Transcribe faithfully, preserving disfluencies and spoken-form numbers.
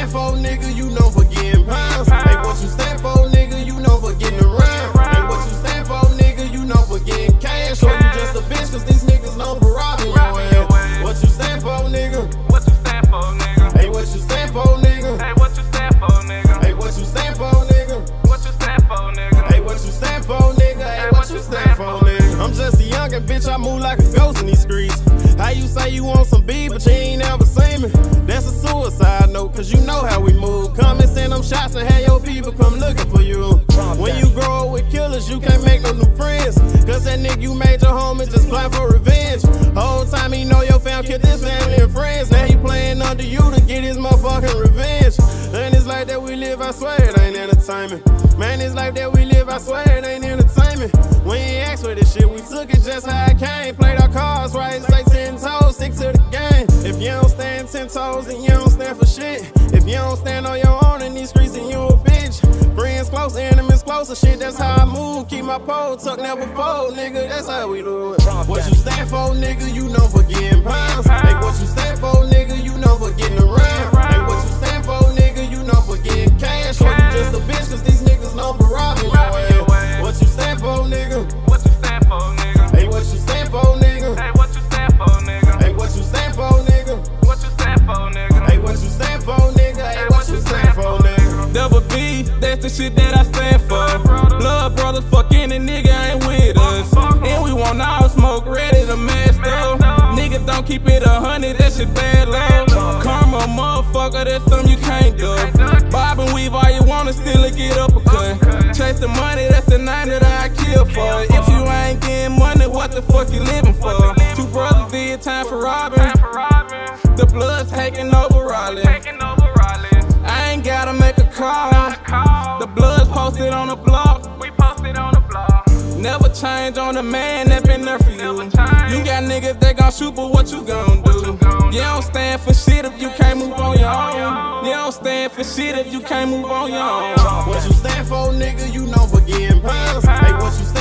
stand for, nigga, you know for getting pounds. Hey, what you stand for, nigga, you know for getting around. Hey, what you stand for, nigga, you know for getting cash. Or you just a bitch, cause these niggas know for robbing your ass. What you stand for, nigga? What you stand for, nigga? Hey, what you stand for, nigga? Hey, what you stand for, nigga? Hey, what you stand for, nigga? What you stand for, nigga? Hey, what you stand for, nigga? Hey, what you stand for, nigga? I'm just a youngin' bitch, I move like a ghost in these streets. How you say you want some beef, but you ain't never seen me? That's a suicide note, cause you know how we move. Come and send them shots and have your people come looking for you. When you grow up with killers, you can't make no new friends, cause that nigga you made your home is just playing for revenge. Whole time he know your fam killed his family and friends. Now he playing under you to get his motherfucking revenge. And it's like that we live, I swear it ain't entertainment. Man, it's like that we live, I swear it ain't entertainment. We ain't asked for this shit, we took it just how it came. Played our cards right, say ten toes, stick to the game. If you don't stand ten toes, then you don't stand for shit. If you don't stand on your own in these streets, then you a bitch. Friends close, enemies closer, shit, that's how I move. Keep my pole tuck, never fold, nigga, that's how we do it. What you stand for, nigga, you know for getting pounds. Hey, what you stand for, nigga, you know for getting around. Hey, what you stand for, nigga, you know for getting cash. Or you just a bitch, cause these niggas know for robbing your ass. What you stand for, nigga? What you stand for, nigga? Hey, what you stand for, nigga? Hey, what you stand for, nigga? Hey, what you stand for, nigga? What you stand for, nigga? Hey, what you stand for, nigga? Hey, what you stand for, nigga? Double B, that's the shit that I stand for. Blood brothers, fuck any nigga ain't with us. And we want all smoke ready to mash up. Niggas don't keep it a hundred, that shit bad love. Karma, motherfucker, that's something you can't do. Bob and weave all you wanna still get up a cut. Chase the money, that's the night that I kill for. If you ain't getting money, what the fuck you living for? Two brothers did time for robbing. The blood's taking over Raleigh. I ain't gotta make a call. The blood's posted on the block. Never change on the man that been there for you. You got niggas that gon' shoot, but what you gon' do? You don't stand for shit if you can't move on your own. You don't stand for shit if you can't move on your own. What you stand for, nigga, you know for getting pounds. Hey, what you stand